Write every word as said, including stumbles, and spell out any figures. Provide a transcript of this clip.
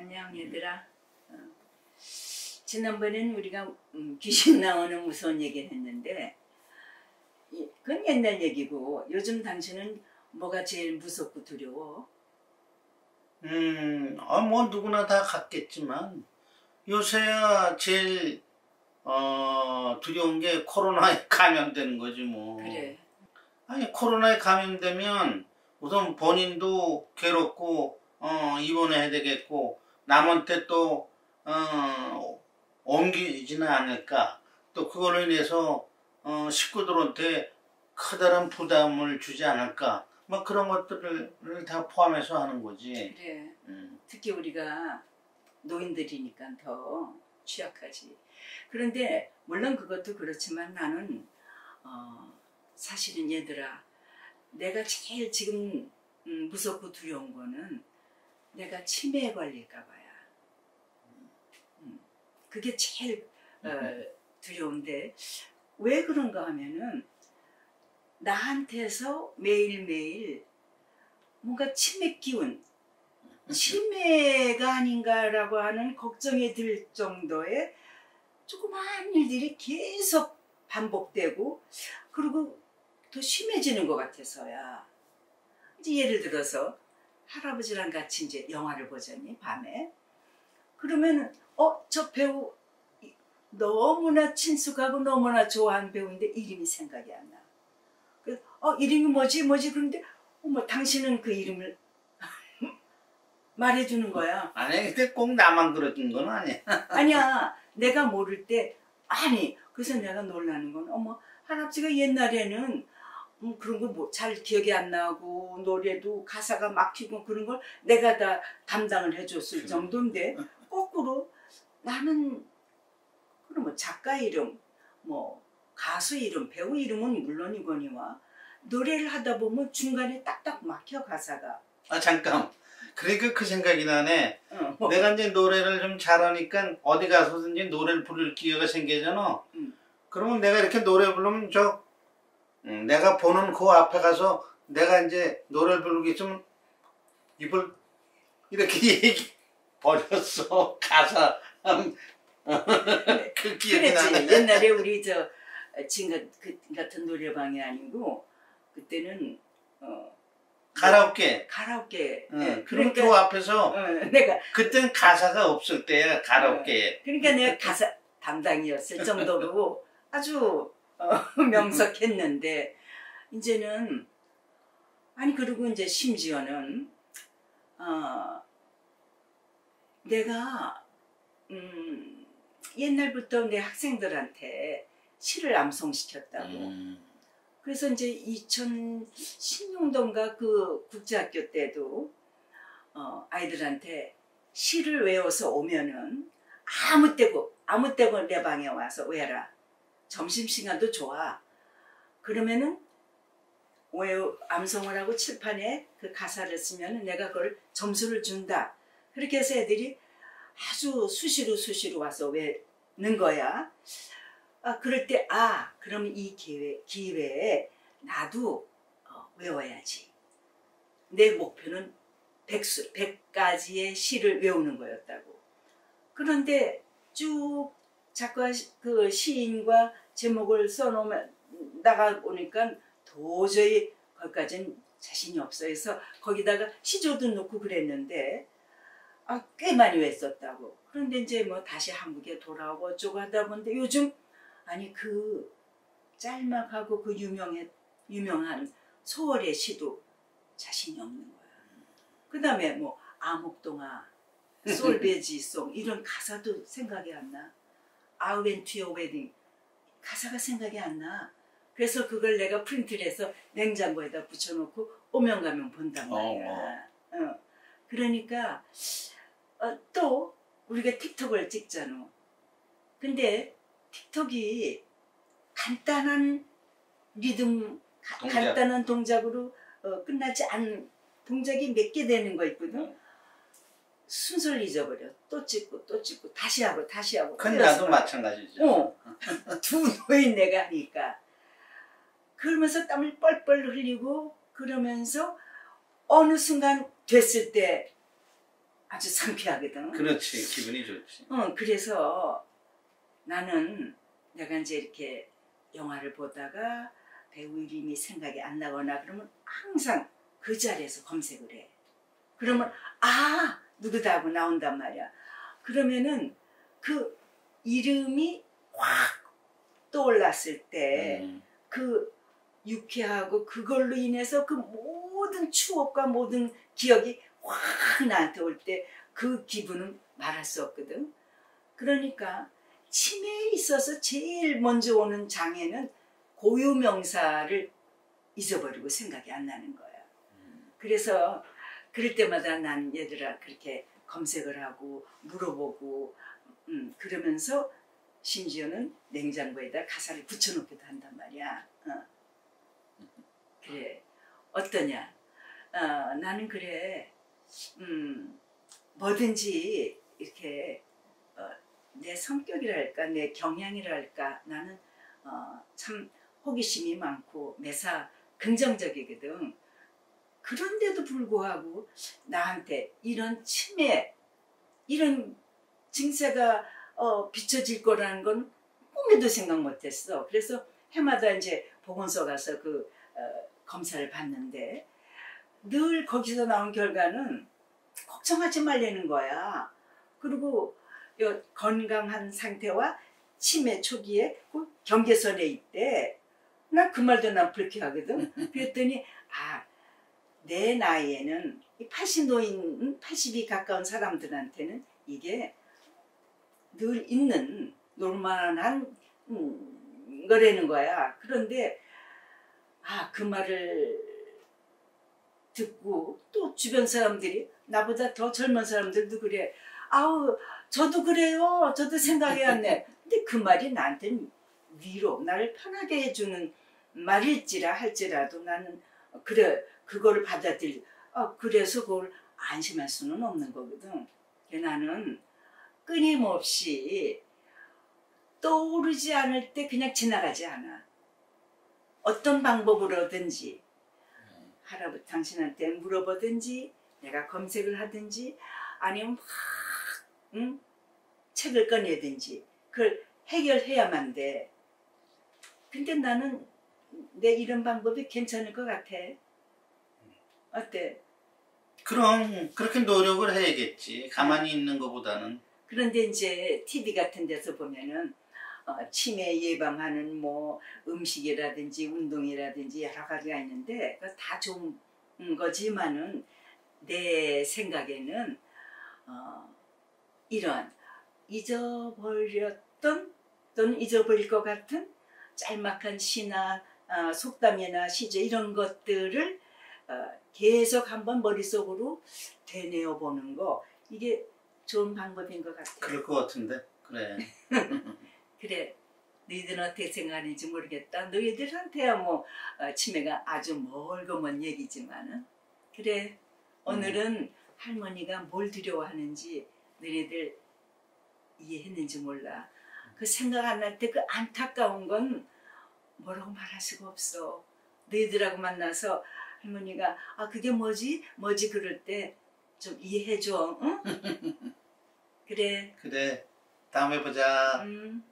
안녕 얘들아. 어. 지난번에는 우리가 음, 귀신 나오는 무서운 얘기를 했는데 이, 그건 옛날 얘기고 요즘 당신은 뭐가 제일 무섭고 두려워? 음, 아, 뭐 누구나 다 같겠지만 요새야 제일 어, 두려운 게 코로나에 감염되는 거지 뭐. 그래. 아니 코로나에 감염되면 우선 본인도 괴롭고 어, 입원해야 되겠고 남한테 또 어, 옮기지는 않을까. 또 그걸로 인해서 어, 식구들한테 커다란 부담을 주지 않을까. 뭐 그런 것들을 다 포함해서 하는 거지. 그래. 음. 특히 우리가 노인들이니까 더 취약하지. 그런데 물론 그것도 그렇지만 나는 어, 사실은 얘들아, 내가 제일 지금 음, 무섭고 두려운 거는 내가 치매에 걸릴까 봐야. 음, 그게 제일 어, 두려운데 왜 그런가 하면은 나한테서 매일매일 뭔가 치매 기운, 치매가 아닌가라고 하는 걱정이 들 정도의 조그마한 일들이 계속 반복되고 그리고 더 심해지는 것 같아서야. 이제 예를 들어서 할아버지랑 같이 이제 영화를 보자니 밤에 그러면 어 저 배우 너무나 친숙하고 너무나 좋아하는 배우인데 이름이 생각이 안 나. 그래서 어 이름이 뭐지 뭐지 그런데 어머 당신은 그 이름을 말해주는 거야. 아니 근데 꼭 나만 그러는 건 아니야. 아니야 내가 모를 때 아니 그래서 내가 놀라는 건 어머 할아버지가 옛날에는 음, 그런 거 뭐 잘 기억이 안 나고 노래도 가사가 막히고 그런 걸 내가 다 담당을 해줬을 정도인데 거꾸로 나는 그럼 뭐 작가 이름 뭐 가수 이름 배우 이름은 물론이거니와 노래를 하다 보면 중간에 딱딱 막혀 가사가. 아 잠깐. 그러니까 그 생각이 나네. 어, 뭐. 내가 이제 노래를 좀 잘하니까 어디 가서든지 노래를 부를 기회가 생기잖아. 음. 그러면 내가 이렇게 노래 부르면 저 음, 내가 보는 그 앞에 가서 내가 이제 노래를 부르고 있으면 입을 이렇게 얘기 버렸어. 가사. 그 기억이 나네. 그랬지. 옛날에 우리 저 지금 그 같은 노래방이 아니고 그때는 어 가라오케. 가라오케. 응. 네. 그럼 그러니까 그 앞에서 어, 내가 그땐 가사가 없을 때야 가라오케. 어, 그러니까 내가 가사 담당이었을 정도로 아주 어, 명석했는데 이제는 아니 그리고 이제 심지어는 어, 내가 음, 옛날부터 내 학생들한테 시를 암송시켰다고. 음. 그래서 이제 이천십 년도인가 그 국제학교 때도 어, 아이들한테 시를 외워서 오면은 아무 때고 아무 때고 내 방에 와서 외라. 점심시간도 좋아. 그러면은 외우 암송을 하고 칠판에 그 가사를 쓰면은 내가 그걸 점수를 준다. 그렇게 해서 애들이 아주 수시로 수시로 와서 외는 거야. 아 그럴 때 아 그럼 이 기회 기회에 나도 어, 외워야지. 내 목표는 백수 백 가지의 시를 외우는 거였다고. 그런데 쭉 작가 그 시인과 제목을 써놓으면 나가 보니까 도저히 거기까지는 자신이 없어 해서 거기다가 시조도 넣고 그랬는데 아, 꽤 많이 외웠었다고. 그런데 이제 뭐 다시 한국에 돌아오고 어쩌고 하다 보는데 요즘 아니 그 짤막하고 그 유명해, 유명한 소월의 시도 자신이 없는 거야. 그 다음에 뭐 아목동화, 솔베지송 이런 가사도 생각이 안 나. I went to your wedding 가사가 생각이 안 나. 그래서 그걸 내가 프린트를 해서 냉장고에다 붙여놓고 오면 가면 본단 말이야. 어, 어. 그러니까 어, 또 우리가 틱톡을 찍잖아. 근데 틱톡이 간단한 리듬, 동작. 간단한 동작으로 어, 끝나지 않은 동작이 몇 개 되는 거 있거든. 응. 순서를 잊어버려. 또 찍고 또 찍고 다시 하고 다시 하고. 근 나도 마찬가지죠. 어. 두 노인네가 하니까. 그러면서 땀을 뻘뻘 흘리고 그러면서 어느 순간 됐을 때 아, 아주 상쾌하거든. 그렇지, 기분이 좋지. 어, 그래서 나는 내가 이제 이렇게 영화를 보다가 배우 이름이 생각이 안 나거나 그러면 항상 그 자리에서 검색을 해. 그러면 아 누구다 하고 나온단 말이야. 그러면은 그 이름이 확 떠올랐을 때 그 음. 유쾌하고 그걸로 인해서 그 모든 추억과 모든 기억이 확 나한테 올 때 그 기분은 말할 수 없거든. 그러니까 치매에 있어서 제일 먼저 오는 장애는 고유명사를 잊어버리고 생각이 안 나는 거야. 그래서 그럴 때마다 난 얘들아 그렇게 검색을 하고 물어보고 음, 그러면서 심지어는 냉장고에다 가사를 붙여놓기도 한단 말이야. 어. 그래 어떠냐? 어, 나는 그래 음, 뭐든지 이렇게 어, 내 성격이랄까 내 경향이랄까 나는 어, 참 호기심이 많고 매사 긍정적이거든. 그런데도 불구하고 나한테 이런 치매 이런 증세가 어, 비춰질 거라는 건 꿈에도 생각 못했어. 그래서 해마다 이제 보건소 가서 그 어, 검사를 받는데 늘 거기서 나온 결과는 걱정하지 말라는 거야. 그리고 요 건강한 상태와 치매 초기에 그 경계선에 있대. 나 그 말도 난 불쾌하거든. 그랬더니 아, 내 나이에는 팔십 노인, 팔십이 가까운 사람들한테는 이게 늘 있는 노멀한 음, 거라는 거야. 그런데 아, 그 말을 듣고 또 주변 사람들이 나보다 더 젊은 사람들도 그래. 아우 저도 그래요. 저도 생각이 안 내. 근데 그 말이 나한테는 위로 나를 편하게 해주는 말일지라 할지라도 나는 그래 그거를 받아들이 아, 그래서 그걸 안심할 수는 없는 거거든. 나는 끊임없이 떠오르지 않을 때 그냥 지나가지 않아. 어떤 방법으로든지 할아버지 당신한테 물어보든지 내가 검색을 하든지 아니면 막 응? 책을 꺼내든지 그걸 해결해야만 돼. 근데 나는 내 이런 방법이 괜찮을 것 같아. 어때? 그럼 그렇게 노력을 해야겠지. 가만히 있는 것보다는. 그런데 이제 티비 같은 데서 보면은 어, 치매 예방하는 뭐 음식이라든지 운동이라든지 여러 가지가 있는데 다 좋은 거지만은 내 생각에는 어, 이런 잊어버렸던 또는 잊어버릴 것 같은 짤막한 시나 어, 속담이나 시제 이런 것들을 어, 계속 한번 머릿속으로 되뇌어 보는 거 이게 좋은 방법인 것 같아요. 그럴 것 같은데 그래. 그래 너희들은 어떻게 생각하는지 모르겠다. 너희들한테야 뭐 어, 치매가 아주 멀고 먼 얘기지만은 그래 오늘은 음. 할머니가 뭘 두려워하는지 너희들 이해했는지 몰라. 그 생각 안 날 때 그 안타까운 건 뭐라고 말할 수가 없어. 너희들하고 만나서 할머니가 아 그게 뭐지 뭐지 그럴 때 좀 이해해줘. 응? 그래 그래 다음에 보자. 음.